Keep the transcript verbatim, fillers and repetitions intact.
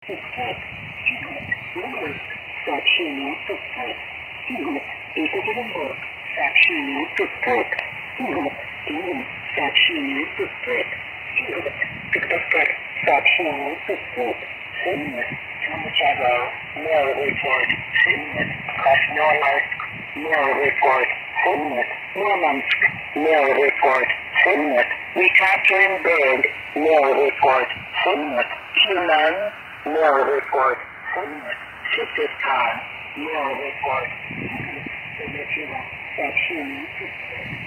Пускать. Новость. Сообщение пускать. Игорь. Екатеринбург. Сообщение пускать. Игорь. Тюмень. Сообщение пускать. Игорь. Сыктывкар. Сообщение пускать. Сенет. Чумачага. Mail report. Сенет. Красноярск. Mail report. Сенет. Мурманск. Mail report. Сенет. Екатеринбург. Mail report. Сенет. Тюмень. Mail report. Сенет. Сыктывкар. Mail report. Сообщение. Сообщение.